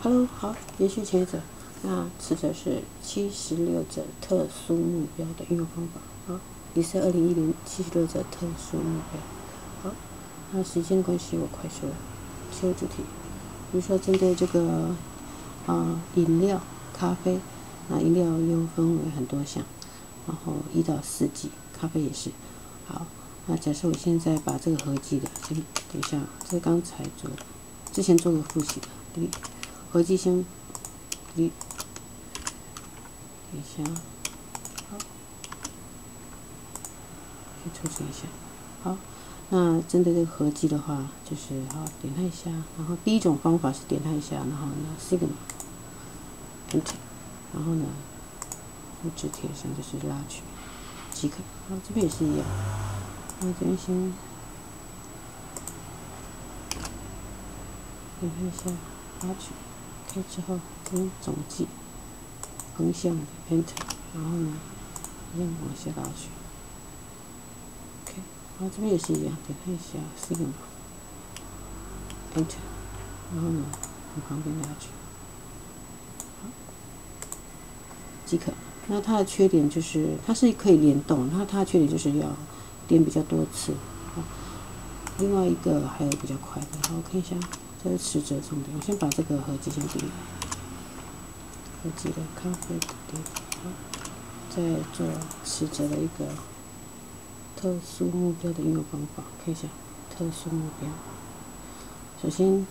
Hello， 好，延续前一则，那此则是76则特殊目标的运用方法。好，也是2010 76则特殊目标。好，那时间的关系，我快速切入主题。比如说，针对这个饮料、咖啡，那饮料又分为很多项，然后1到4季，咖啡也是。好，那假设我现在把这个合计的，先等一下，这是刚才做的，之前做过复习的，对。合计先，等一下，好，去抽取一下。好，那针对这个合计的话，就是好点它一下，然后第一种方法是点它一下，然后呢 Sigma Enter， 然后呢复制贴上就是拉取即可。好，这边也是一样，那这边先点它一下，拉取。OK 之后，跟总计横向的 Enter， 然后呢，一样往下拉取。OK， 然后这边也是一样，点它一下 Sigma Enter， 然后呢，从旁边拉取，好，即可。那它的缺点就是它是可以联动，那它的缺点就是要点比较多次。好，另外一个还有比较快的，好，我看一下。这是尺则重点，我先把这个合计先定，合计的咖啡的点，好，再做尺则的一个特殊目标的应用方法，看一下特殊目标。首先，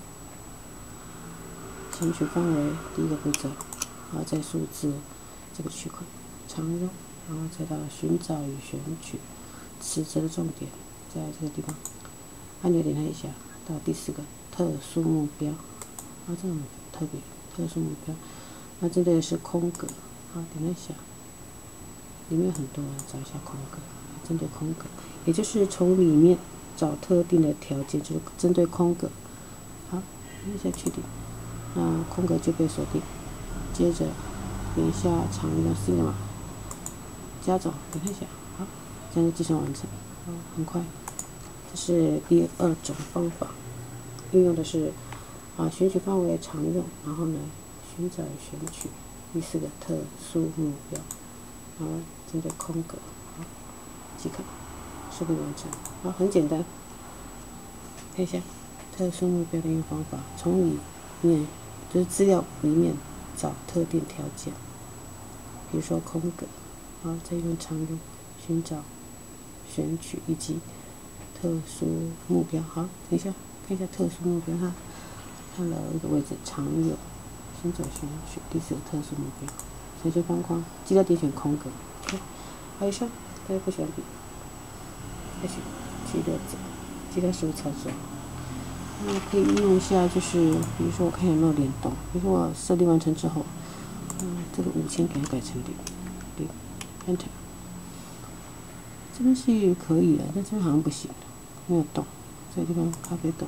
选取范围第一个步骤，然后在数字这个区块常用，然后再到寻找与选取尺则的重点，在这个地方按钮点它一下，到第4个。特殊目标，这种特别特殊目标，那针对的是空格，好，点一下，里面有很多，找一下空格，针对空格，也就是从里面找特定的条件，就是针对空格，好，点一下确定，那空格就被锁定，接着点一下常用 Sigma 加总，点一下，好，这样就计算完成，好，很快，这是第2种方法。运用的是选取范围常用，然后呢寻找选取第4个特殊目标，然后针对空格，好即可顺利完成。好，很简单，看一下特殊目标的应用方法，从里面就是资料里面找特定条件，比如说空格，好，再用常用寻找选取以及特殊目标。好，等一下。看一下特殊目标，它的一个位置常用，寻找选取第4个特殊目标，程序方框，记得点选空格。OK， 好，以上，大家不喜欢笔，开始去6则，记得手操作。那可以应用一下，就是比如说我看有没有联动，比如说我设定完成之后，这个5000给它改成0 Enter， 这边是可以的，但这边好像不行，没有动。这个地方咖啡豆，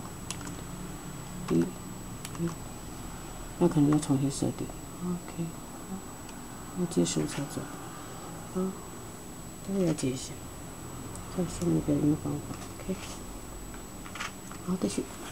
那可能要重新设定。OK， 好，那接手操作，好，大家了解一下特殊目标的应用方法。OK， 好，继续。